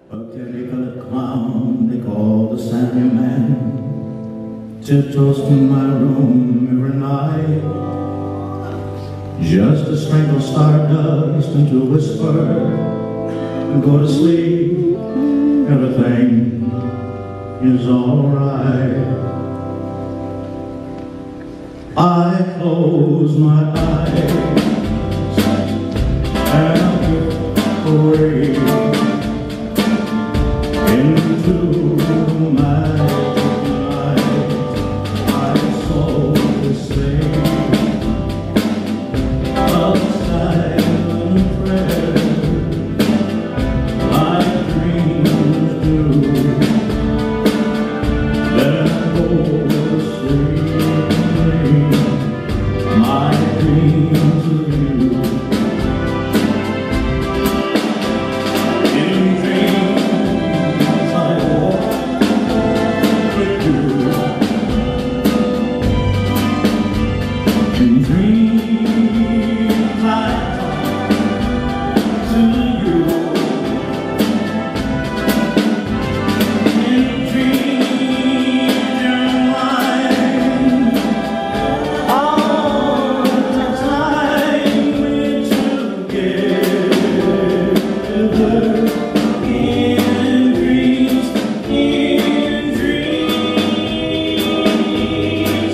A candy-colored clown they call the Sandman tiptoes to my room every night, just to sprinkle stardust and to whisper and go to sleep. Everything is alright. I close my eyes and drift away into my night. I softly say a silent prayer, like dreams do. Then I go to sleep and dream my dreams of you. In dreams I talk to you. In dreams you're mine. All the time we're together. In dreams, in dreams.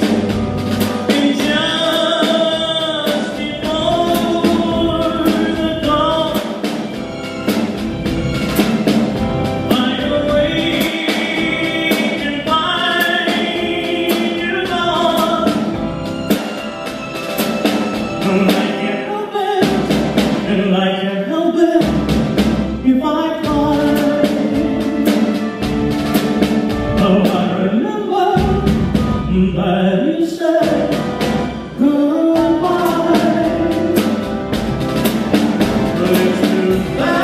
And I can't help it if I cry. Oh, I remember that you said goodbye, but it's too bad.